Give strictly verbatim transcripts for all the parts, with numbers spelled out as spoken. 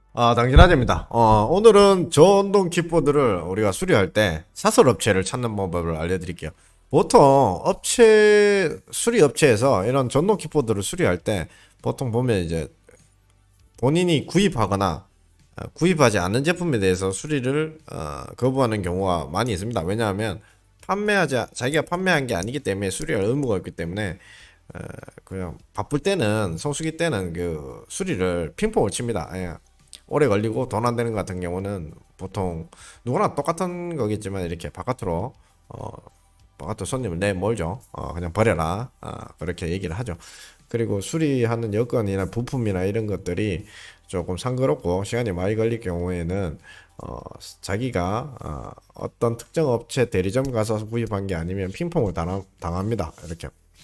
아, 당진아재입니다. 어, 오늘은 저온동 킥보드를 우리가 수리할 때 사설 업체를 찾는 방법을 알려드릴게요. 보통 업체, 수리 업체에서 이런 전동 킥보드를 수리할 때 보통 보면 이제 본인이 구입하거나 어, 구입하지 않는 제품에 대해서 수리를 어, 거부하는 경우가 많이 있습니다. 왜냐하면 판매하지, 자기가 판매한 게 아니기 때문에 수리할 의무가 없기 때문에 어, 그냥 바쁠 때는 성수기 때는 그 수리를 핑퐁을 칩니다. 예. 오래 걸리고 돈 안 되는 것 같은 경우는 보통 누구나 똑같은 거겠지만 이렇게 바깥으로 어 바깥으로 손님을 내몰죠. 어 그냥 버려라. 어, 그렇게 얘기를 하죠. 그리고 수리하는 여건이나 부품이나 이런 것들이 조금 상그럽고 시간이 많이 걸릴 경우에는 어 자기가 어, 어떤 특정 업체 대리점 가서 구입한 게 아니면 핑퐁을 당함, 당합니다. 이렇게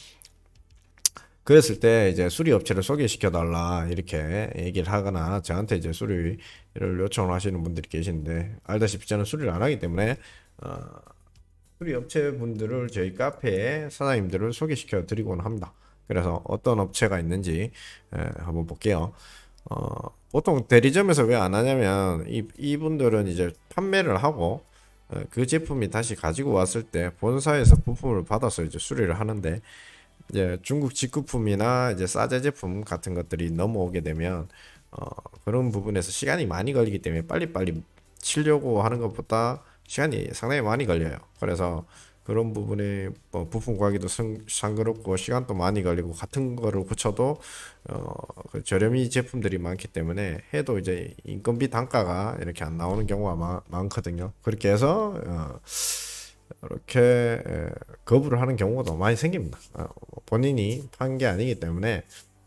그랬을 때 이제 수리 업체를 소개시켜 달라 이렇게 얘기를 하거나 저한테 이제 수리를 요청을 하시는 분들이 계시는데, 알다시피 저는 수리를 안 하기 때문에 어, 수리 업체 분들을 저희 카페에 사장님들을 소개시켜 드리곤 합니다. 그래서 어떤 업체가 있는지 에, 한번 볼게요. 어, 보통 대리점에서 왜 안 하냐면 이, 이분들은 이제 판매를 하고 어, 그 제품이 다시 가지고 왔을 때 본사에서 부품을 받아서 이제 수리를 하는데, 이제 중국 직구품이나 이제 싸제 제품 같은 것들이 넘어오게 되면 어, 그런 부분에서 시간이 많이 걸리기 때문에 빨리빨리 치려고 하는 것보다 시간이 상당히 많이 걸려요. 그래서 그런 부분에 뭐 부품 구하기도 상- 상그럽고 시간도 많이 걸리고, 같은 거를 고쳐도 어, 그 저렴이 제품들이 많기 때문에 해도 이제 인건비 단가가 이렇게 안 나오는 경우가 마- 많거든요. 그렇게 해서 어, 이렇게 에, 거부를 하는 경우가 더 많이 생깁니다. 어, 본인이 판 게 아니기 때문에,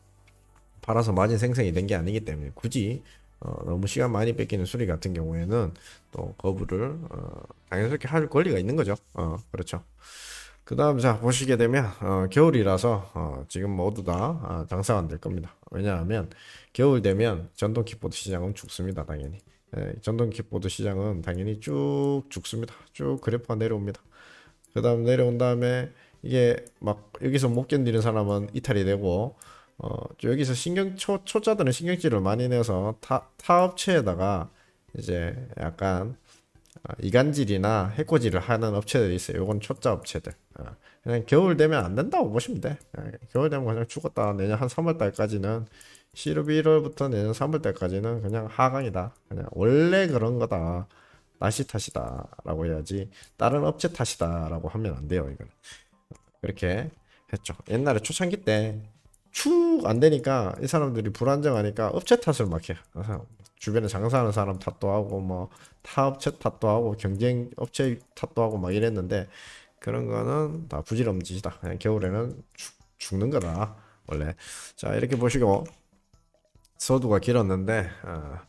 팔아서 마진 생성이 된 게 아니기 때문에 굳이 어, 너무 시간 많이 뺏기는 수리 같은 경우에는 또 거부를 어, 당연스럽게 할 권리가 있는 거죠. 어, 그렇죠. 그 다음 자 보시게 되면 어, 겨울이라서 어, 지금 모두 다 아, 장사가 안 될 겁니다. 왜냐하면 겨울 되면 전동 킥보드 시장은 죽습니다. 당연히. 예, 전동 킥보드 시장은 당연히 쭉 죽습니다. 쭉 그래프가 내려옵니다. 그 다음 내려온 다음에 이게 막 여기서 못 견디는 사람은 이탈이 되고, 어 여기서 신경 초 초짜들은 신경질을 많이 내서 타, 타 업체에다가 이제 약간 아, 이간질이나 해코지를 하는 업체들이 있어요. 요건 초짜 업체들. 아, 그냥 겨울 되면 안 된다고 보시면 돼. 아, 겨울 되면 그냥 죽었다. 내년 한 삼월 달까지는, 십일 월부터 내년 삼월 달까지는 그냥 하강이다. 그냥 원래 그런 거다. 날씨 탓이다라고 해야지 다른 업체 탓이다라고 하면 안 돼요. 이거는 그렇게 했죠. 옛날에 초창기 때 축 안 되니까 이 사람들이 불안정하니까 업체 탓을 막 해. 그래서 주변에 장사하는 사람 탓도 하고 뭐 타 업체 탓도 하고 경쟁 업체 탓도 하고 막 이랬는데, 그런 거는 다 부질없는 짓이다. 그냥 겨울에는 죽, 죽는 거다 원래. 자, 이렇게 보시고 서두가 길었는데 어,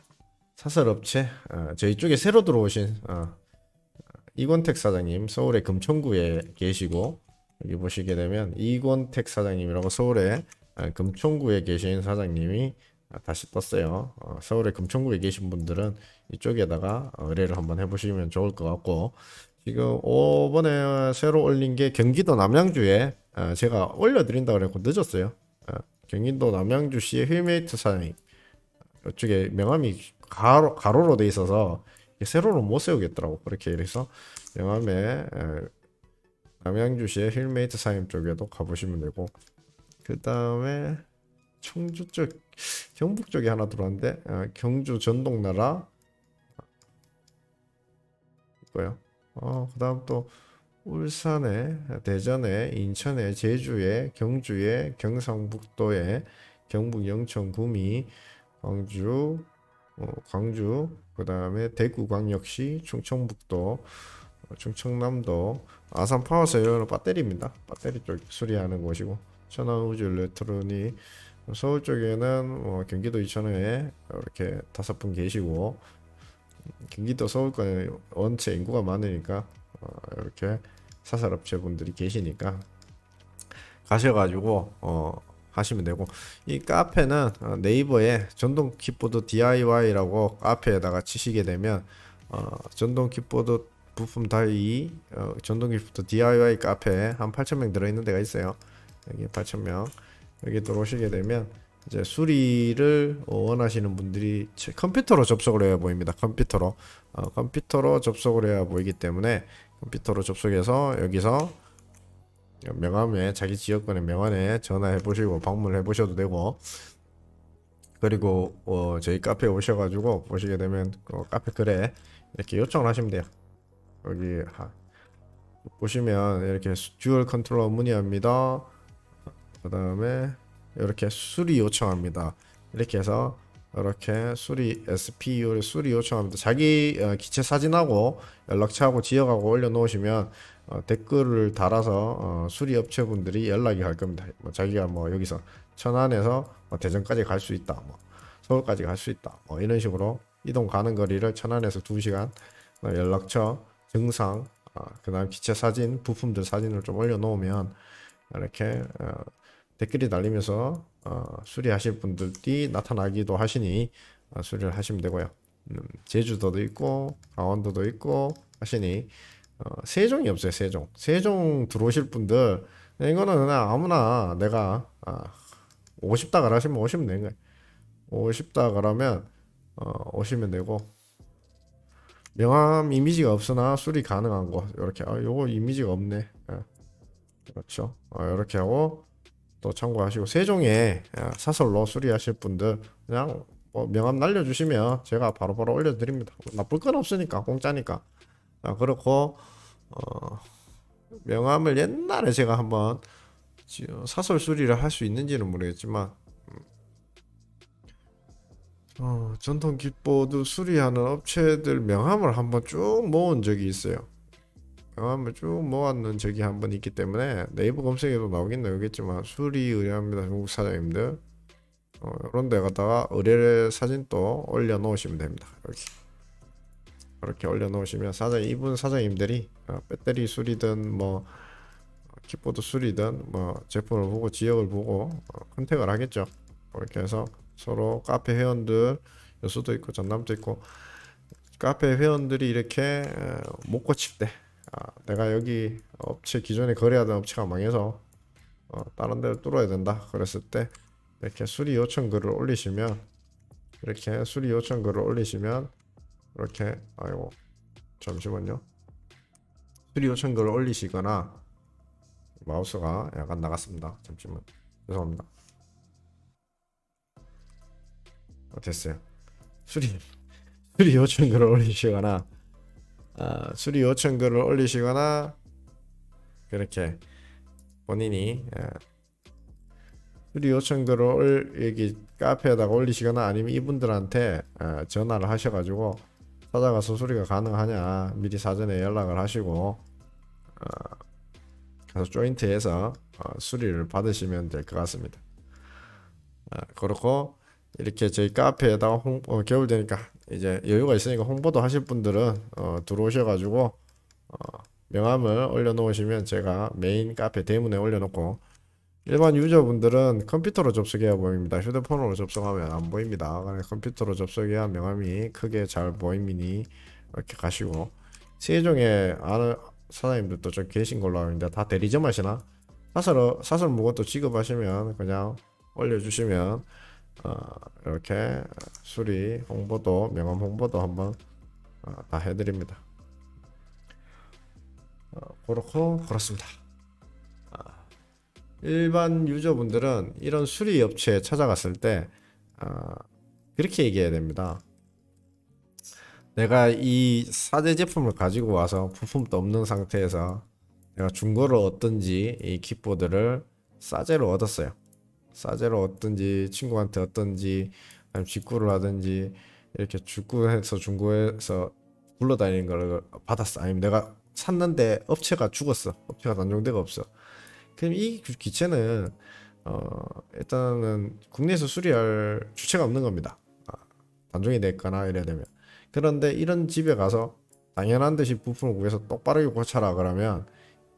사설업체 어, 저희 쪽에 새로 들어오신 어, 이권택 사장님 서울의 금천구에 계시고, 여기 보시게 되면 이권택 사장님이라고 서울의 아, 금천구에 계신 사장님이 아, 다시 떴어요. 어, 서울의 금천구에 계신 분들은 이쪽에다가 어, 의뢰를 한번 해보시면 좋을 것 같고, 지금 이번에 새로 올린 게 경기도 남양주에 아, 제가 올려드린다고 그랬고 늦었어요. 아, 경기도 남양주시의 휠메이트 사장님, 이쪽에 명함이 가로, 가로로 돼 있어서 세로로 못 세우겠더라고. 그렇게 이래서 명함에 에, 남양주시의 힐메이트 사임 쪽에도 가보시면 되고, 그 다음에 청주 쪽, 경북 쪽에 하나 들어왔는데 어, 경주 전동나라 있고요. 어, 그 다음 또 울산에, 대전에, 인천에, 제주에, 경주에, 경상북도에, 경북 영천 구미, 광주, 어, 광주, 그 다음에 대구광역시, 충청북도, 어, 충청남도, 아산 파워세이어는 배터리입니다. 배터리 쪽 수리하는 곳이고, 천안우주 일렉트로닉, 서울 쪽에는 어, 경기도 이천에 이렇게 다섯 분 계시고, 경기도 서울권에 원체 인구가 많으니까 어, 이렇게 사설업체 분들이 계시니까 가셔가지고 어, 하시면 되고, 이 카페는 어, 네이버에 전동 킥보드 디아이와이라고 카페에다가 치시게 되면 어, 전동 킥보드 부품 다이 어, 전동 킥보드 디아이와이 카페에 한 팔천 명 들어있는 데가 있어요. 여기 팔천 명 여기 들어오시게 되면 이제 수리를 원하시는 분들이 컴퓨터로 접속을 해야 보입니다. 컴퓨터로 어, 컴퓨터로 접속을 해야 보이기 때문에 컴퓨터로 접속해서 여기서 명함에 자기 지역번호 명함에 전화해 보시고 방문해 보셔도 되고, 그리고 어, 저희 카페에 오셔가지고 보시게 되면 어, 카페 글에 이렇게 요청을 하시면 돼요. 여기 하, 보시면 이렇게 듀얼 컨트롤러 문의합니다. 그 다음에 이렇게 수리 요청합니다. 이렇게 해서 이렇게 수리 에스피유 수리 요청합니다. 자기 어, 기체 사진하고 연락처하고 지역하고 올려놓으시면 어, 댓글을 달아서 어, 수리 업체분들이 연락이 갈 겁니다. 뭐 자기가 뭐 여기서 천안에서 뭐 대전까지 갈 수 있다, 뭐 서울까지 갈 수 있다, 뭐 이런 식으로 이동 가는 거리를 천안에서 두 시간, 어, 연락처, 증상, 어, 그다음 기체 사진, 부품들 사진을 좀 올려놓으면 이렇게 어, 댓글이 달리면서 어, 수리하실 분들이 나타나기도 하시니 어, 수리를 하시면 되고요. 음, 제주도도 있고 강원도도 있고 하시니 어, 세종이 없어요. 세종 세종 들어오실 분들 이거는 그냥 아무나 내가 아, 오고 싶다 그러시면 오시면 되는 거예요. 오고 싶다 그러면 어, 오시면 되고, 명함 이미지가 없으나 수리 가능한 거 이렇게 아 요거 이미지가 없네. 예, 그렇죠. 어, 이렇게 하고 또 참고하시고, 세종에 사설로 수리하실 분들 그냥 뭐 명함 날려주시면 제가 바로바로 올려드립니다. 나쁠 건 없으니까 공짜니까. 아, 그렇고 어, 명함을 옛날에 제가 한번 사설 수리를 할 수 있는지는 모르겠지만 어, 전통 킥보드 수리하는 업체들 명함을 한번 쭉 모은 적이 있어요. 명함을 쭉 모았는 적이 한 번 있기 때문에 네이버 검색에도 나오긴 나오겠지만 수리 의뢰합니다 중국 사장님들, 어, 이런 데 갖다가 의뢰 사진 또 올려 놓으시면 됩니다. 이렇게 이렇게 올려 놓으시면 사장 이분 사장님들이 어, 배터리 수리든 뭐 킥보드 수리든 뭐 제품을 보고 지역을 보고 어, 컨택을 하겠죠. 이렇게 해서 서로 카페 회원들, 여수도 있고 전남도 있고 카페 회원들이 이렇게 못 고칠 때, 아, 내가 여기 업체 기존에 거래하던 업체가 망해서 어, 다른 데를 뚫어야 된다 그랬을 때 이렇게 수리 요청 글을 올리시면 이렇게 수리 요청 글을 올리시면 이렇게 아이고 잠시만요. 수리 요청 글을 올리시거나, 마우스가 약간 나갔습니다. 잠시만 죄송합니다. 어, 됐어요. 수리 수리 요청 글을 올리시거나 어, 수리 요청 글을 올리시거나 그렇게 본인이 어, 수리 요청 글을 올, 여기 카페에다가 올리시거나 아니면 이분들한테 어, 전화를 하셔가지고 찾아가서 수리가 가능하냐 미리 사전에 연락을 하시고 어, 가서 조인트에서 어, 수리를 받으시면 될 것 같습니다. 어, 그렇고 이렇게 저희 카페에다가 홍, 어, 겨울 되니까 이제 여유가 있으니까 홍보도 하실 분들은 어, 들어오셔가지고 어, 명함을 올려놓으시면 제가 메인 카페 대문에 올려놓고, 일반 유저분들은 컴퓨터로 접속해야 보입니다. 휴대폰으로 접속하면 안 보입니다. 컴퓨터로 접속해야 명함이 크게 잘 보이니 이렇게 가시고, 세종에 아는 사장님들도 좀 계신 걸로 아는데 다 대리점 하시나? 사설 사설 무것도 지급하시면 그냥 올려주시면 어, 이렇게 수리 홍보도 명함 홍보도 한번 어, 다 해드립니다. 어, 그렇고 그렇습니다. 어, 일반 유저분들은 이런 수리 업체에 찾아갔을 때 어, 그렇게 얘기해야 됩니다. 내가 이 사제 제품을 가지고 와서 부품도 없는 상태에서 내가 중고로 얻든지 이 킥보드를 싸제로 얻었어요. 싸제로 얻든지 친구한테 얻든지 아니면 직구를 하든지 이렇게 직구해서 중고해서 굴러다니는 걸 받았어. 아니면 내가 샀는데 업체가 죽었어. 업체가 단종대가 없어. 그럼 이 기체는 어 일단은 국내에서 수리할 주체가 없는 겁니다. 아, 단종이 됐거나 이래야 되면. 그런데 이런 집에 가서 당연한 듯이 부품을 구해서 똑바르게 고쳐라 그러면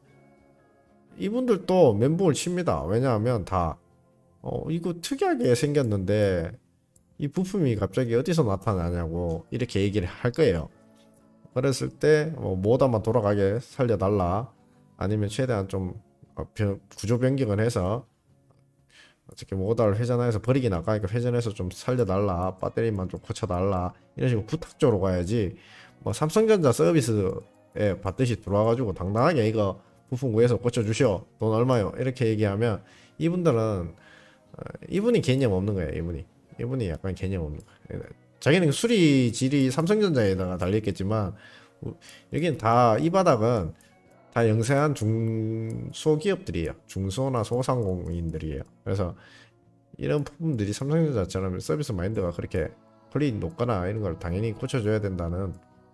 이분들도 멘붕을 칩니다. 왜냐하면 다 어, 이거 특이하게 생겼는데 이 부품이 갑자기 어디서 나타나냐고 이렇게 얘기를 할 거예요. 그랬을 때뭐 모다만 돌아가게 살려달라, 아니면 최대한 좀 구조 변경을 해서 어떻게 모터를 회전해서 버리기 나가니까 회전해서 좀 살려달라, 배터리만 좀 고쳐달라, 이런 식으로 부탁적으로 가야지. 뭐 삼성전자 서비스에 받듯이 들어와가지고 당당하게 이거 부품 구해서 고쳐주시오, 돈 얼마요, 이렇게 얘기하면 이분들은 어, 이분이 개념 없는 거예요. 이분이 이분이 약간 개념 없는 거예요. 자기는 수리 질이 삼성전자에다가 달려있겠지만 여기는 다, 이 바닥은 다 영세한 중소기업들이에요. 중소나 소상공인들이에요. 그래서 이런 부분들이 삼성전자처럼 서비스 마인드가 그렇게 퀄리티 높거나 이런 걸 당연히 고쳐줘야 된다는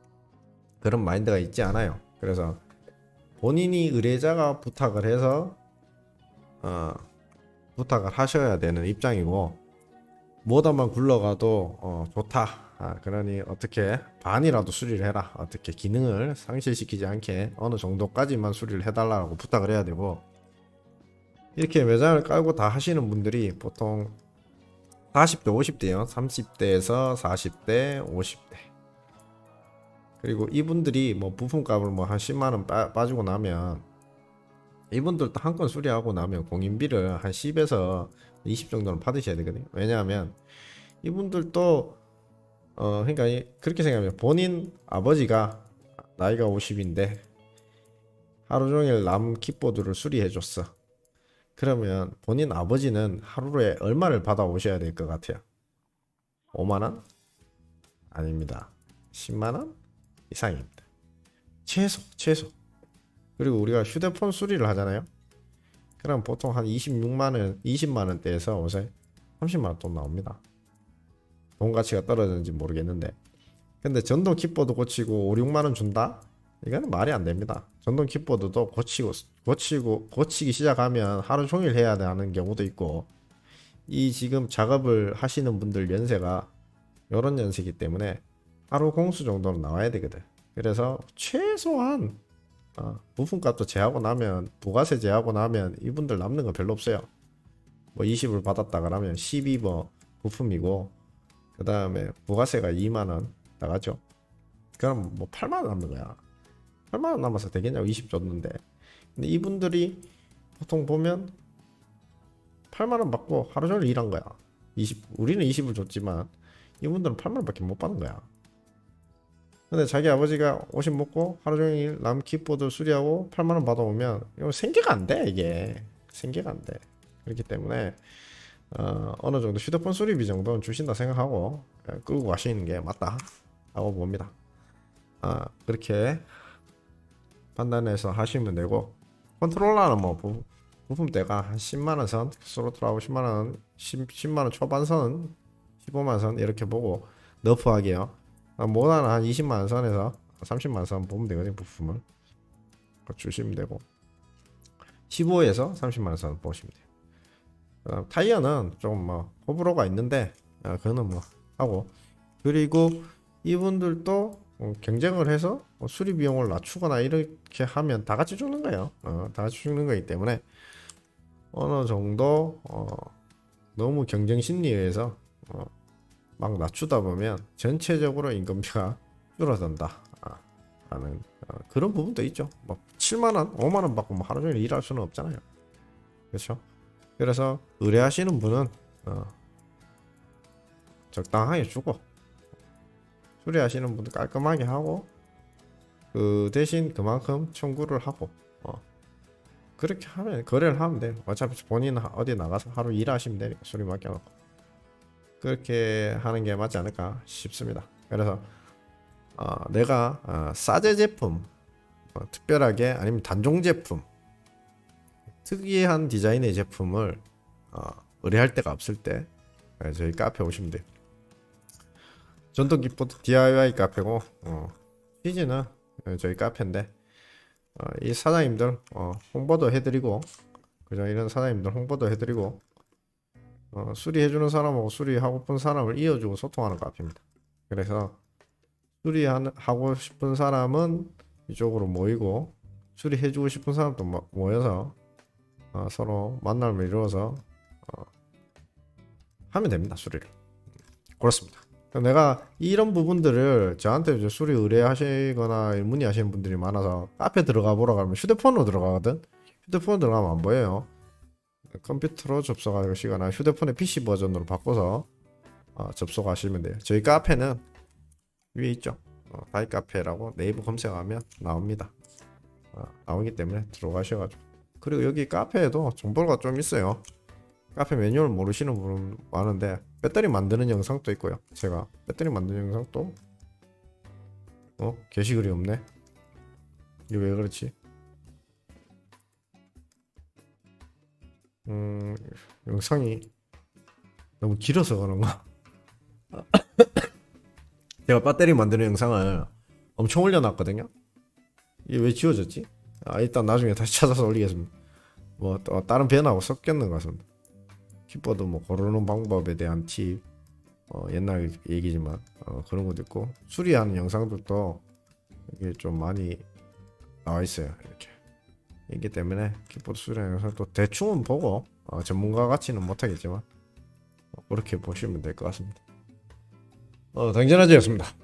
그런 마인드가 있지 않아요. 그래서 본인이 의뢰자가 부탁을 해서 어, 부탁을 하셔야 되는 입장이고, 뭐다만 굴러가도 어, 좋다. 아, 그러니 어떻게 반이라도 수리를 해라. 어떻게 기능을 상실시키지 않게 어느 정도까지만 수리를 해달라고 부탁을 해야 되고, 이렇게 매장을 깔고 다 하시는 분들이 보통 사십 대 오십 대요. 삼십 대에서 사십 대 오십 대. 그리고 이분들이 뭐 부품값을 뭐 한 십만 원 빠, 빠지고 나면 이분들도 한 건 수리하고 나면 공인비를 한 십에서 이십 정도는 받으셔야 되거든요. 왜냐하면 이분들도 어 그러니까 그렇게 생각하면, 본인 아버지가 나이가 오십인데 하루 종일 남 킥보드를 수리해 줬어. 그러면 본인 아버지는 하루에 얼마를 받아 오셔야 될 것 같아요? 오만 원? 아닙니다. 십만 원 이상입니다. 최소 최소. 그리고 우리가 휴대폰 수리를 하잖아요. 그럼 보통 한 이십육만 원, 이십만 원대에서 요새 삼십만 원 돈 나옵니다. 돈 가치가 떨어졌는지 모르겠는데, 근데 전동 킥보드 고치고 오, 육만 원 준다? 이거는 말이 안 됩니다. 전동 킥보드도 고치고 고치고 고치기 시작하면 하루 종일 해야 하는 경우도 있고, 이 지금 작업을 하시는 분들 연세가 요런 연세이기 때문에 하루 공수 정도는 나와야 되거든. 그래서 최소한 어, 부품값도 제하고 나면, 부가세 제하고 나면 이분들 남는 거 별로 없어요. 뭐 이십을 받았다 그러면 십이 뭐 부품이고, 그 다음에 부가세가 이만 원 나가죠. 그럼 뭐 팔만 원 남는 거야. 팔만 원 남아서 되겠냐고, 이십 줬는데. 근데 이분들이 보통 보면 팔만 원 받고 하루 종일 일한 거야. 이십, 우리는 이십을 줬지만 이분들은 팔만 원밖에 못 받는 거야. 근데 자기 아버지가 오십 먹고 하루 종일 남 킥보드 수리하고 팔만 원 받아오면 이거 생계가 안 돼. 이게 생계가 안 돼. 그렇기 때문에 어, 어느 정도 휴대폰 수리비 정도는 주신다 생각하고 끌고 가시는 게 맞다 하고 봅니다. 아, 그렇게 판단해서 하시면 되고, 컨트롤러는 뭐 부, 부품대가 한 십만 원 선, 스로틀하고 십만 원, 십만 원 초반 선, 십오만 선 이렇게 보고 너프하게요. 모나는 한 이십만 원 선에서 삼십만 원 선 보면 되거든요. 부품을 주시면 되고, 십오에서 삼십만 원 선 보시면 돼요. 그다음 타이어는 좀 뭐 호불호가 있는데 아, 그거는 뭐 하고, 그리고 이분들도 경쟁을 해서 수리 비용을 낮추거나 이렇게 하면 다 같이 죽는 거예요. 어, 다 같이 죽는 거기 때문에 어느 정도 어, 너무 경쟁 심리에 의해서 어, 막 낮추다 보면 전체적으로 임금비가 줄어든다 아, 라는 어, 그런 부분도 있죠. 뭐 칠만 원, 오만 원 받고 뭐 하루 종일 일할 수는 없잖아요. 그렇죠? 그래서 의뢰하시는 분은 어, 적당하게 주고, 수리하시는 분들 깔끔하게 하고, 그 대신 그만큼 청구를 하고 어, 그렇게 하면 거래를 하면 돼요. 어차피 본인은 어디 나가서 하루 일하시면 되니까 수리 맡겨놓고 그렇게 하는 게 맞지 않을까 싶습니다. 그래서 어, 내가 어, 싸제 제품, 어, 특별하게 아니면 단종 제품, 특이한 디자인의 제품을 어, 의뢰할 데가 없을 때 저희 카페 오시면 돼요. 전동 킥보드 디아이와이 카페고, 어, 취지는 저희 카페인데 어, 이 사장님들 어, 홍보도 해드리고, 그죠? 이런 사장님들 홍보도 해드리고, 어, 수리해주는 사람하고 수리하고픈 사람을 이어주고 소통하는 카페입니다. 그래서 수리하고 싶은 사람은 이쪽으로 모이고, 수리해주고 싶은 사람도 모, 모여서 어, 서로 만남을 이루어서 어, 하면 됩니다. 수리를. 그렇습니다. 내가 이런 부분들을 저한테 이제 수리 의뢰하시거나 문의하시는 분들이 많아서 카페 들어가 보러 가면 휴대폰으로 들어가거든. 휴대폰 들어가면 안 보여요. 컴퓨터로 접속하시거나 휴대폰의 피씨 버전으로 바꿔서 어, 접속하시면 돼요. 저희 카페는 위에 있죠. 어, 다이 카페라고 네이버 검색하면 나옵니다. 어, 나오기 때문에 들어가셔가지고. 그리고 여기 카페에도 정보가 좀 있어요. 카페 매뉴얼 모르시는 분은 많은데 배터리 만드는 영상도 있고요. 제가 배터리 만드는 영상도 어? 게시글이 없네. 이게 왜 그렇지? 음... 영상이 너무 길어서 그런가? 제가 배터리 만드는 영상을 엄청 올려놨거든요. 이게 왜 지워졌지? 아, 일단 나중에 다시 찾아서 올리겠습니다. 뭐 또 다른 변화하고 섞였는 것 같습니다. 키보드 뭐 고르는 방법에 대한 팁, 어, 옛날 얘기지만 어, 그런 것도 있고 수리하는 영상들도 이게 좀 많이 나와 있어요. 이렇게 있기 때문에 키보드 수리하는 영상도 대충은 보고 어, 전문가 같이는 못하겠지만 어, 그렇게 보시면 될 것 같습니다. 어, 당진아지였습니다.